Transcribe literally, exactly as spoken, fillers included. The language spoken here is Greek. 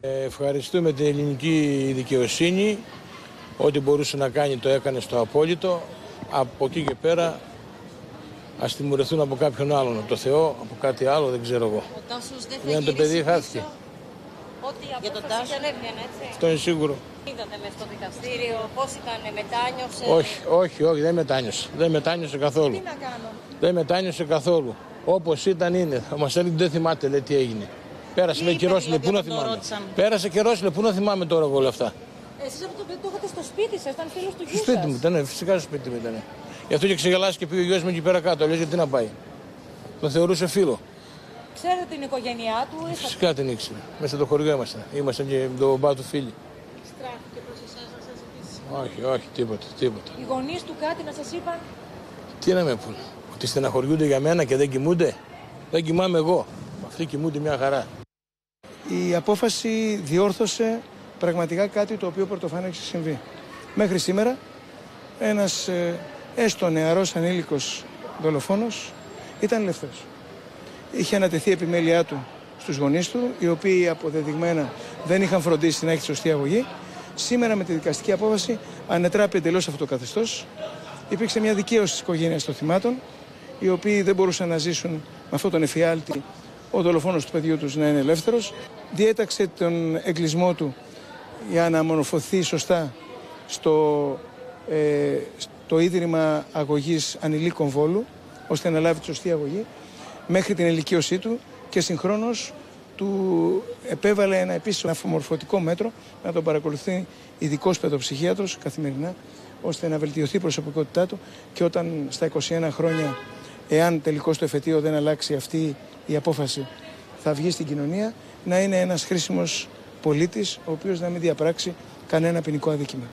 Ευχαριστούμε την ελληνική δικαιοσύνη. Ό,τι μπορούσε να κάνει το έκανε στο απόλυτο. Από εκεί και πέρα ας τιμωρηθούν από κάποιον άλλον, από το Θεό, από κάτι άλλο, δεν ξέρω εγώ. Ο Τάσος δεν θα Για το παιδί χάθηκε. Ό,τι για τον Τάσο δεν έβγαινε, έτσι. Αυτό είναι σίγουρο. Είδατε μες στο δικαστήριο, πώς ήταν, μετάνιωσε? Όχι, όχι, όχι, δεν μετάνιωσε. Δεν μετάνιωσε καθόλου. Τι να κάνω? Δεν μετάνιωσε καθόλου. Όπως ήταν είναι. Μας έλεγε δεν θυμάται, λέει, τι έγινε. Πέρασε με καιρός, λέει, πού να θυμάμαι. Πέρασε καιρός, λέει, πού να θυμάμαι τώρα εγώ όλα αυτά. Εσείς από το παιδί το είχατε στο σπίτι σας, ήταν φίλος του γιου σας. Στο σπίτι μου ήταν, φυσικά στο σπίτι μου ήταν. Γι' αυτό και ξεγελάσει και πήγε ο γιος μου εκεί πέρα κάτω. Λέει, γιατί να πάει. Τον θεωρούσε φίλο. Ξέρετε την οικογένειά του? Είχατε... Φυσικά την ήξερε. Μέσα στο χωριό ήμασταν. Ήμασταν και με τον μπα του φίλοι. Στράφηκε προς εσάς να σας ζητήσει? Όχι, όχι, τίποτα, τίποτα. Οι γονείς του κάτι να σας είπαν? Τι να με πούνε. Ότι στεναχωριούνται για μένα και δεν κοιμούνται. Δεν κοιμάμαι εγώ. Αυτοί κοιμούνται μια χαρά. Η απόφαση διόρθωσε πραγματικά κάτι το οποίο πρωτοφανώς έχει συμβεί. Μέχρι σήμερα ένας ε, έστω νεαρός ανήλικος δολοφόνος ήταν ελεύθερος. Είχε ανατεθεί η επιμέλειά του στους γονείς του, οι οποίοι αποδεδειγμένα δεν είχαν φροντίσει να έχει τη σωστή αγωγή. Σήμερα με τη δικαστική απόφαση ανετράπη εντελώς αυτό το καθεστώς. Υπήρξε μια δικαίωση της οικογένειας των θυμάτων, οι οποίοι δεν μπορούσαν να ζήσουν με αυτόν τον εφιάλτη ο δολοφόνος του παιδιού τους να είναι ελεύθερος. Διέταξε τον εγκλισμό του για να μορφωθεί σωστά στο, ε, στο Ίδρυμα Αγωγής Ανηλίκων Βόλου, ώστε να λάβει τη σωστή αγωγή μέχρι την ηλικίωσή του και συγχρόνως του επέβαλε ένα επίσης αφομορφωτικό μέτρο να τον παρακολουθεί ειδικός παιδοψυχίατρος καθημερινά, ώστε να βελτιωθεί η προσωπικότητά του και όταν στα είκοσι ένα χρόνια, εάν τελικώς το εφετείο δεν αλλάξει αυτή η απόφαση, θα βγει στην κοινωνία, να είναι ένας χρήσιμος πολίτης, ο οποίος να μην διαπράξει κανένα ποινικό αδίκημα.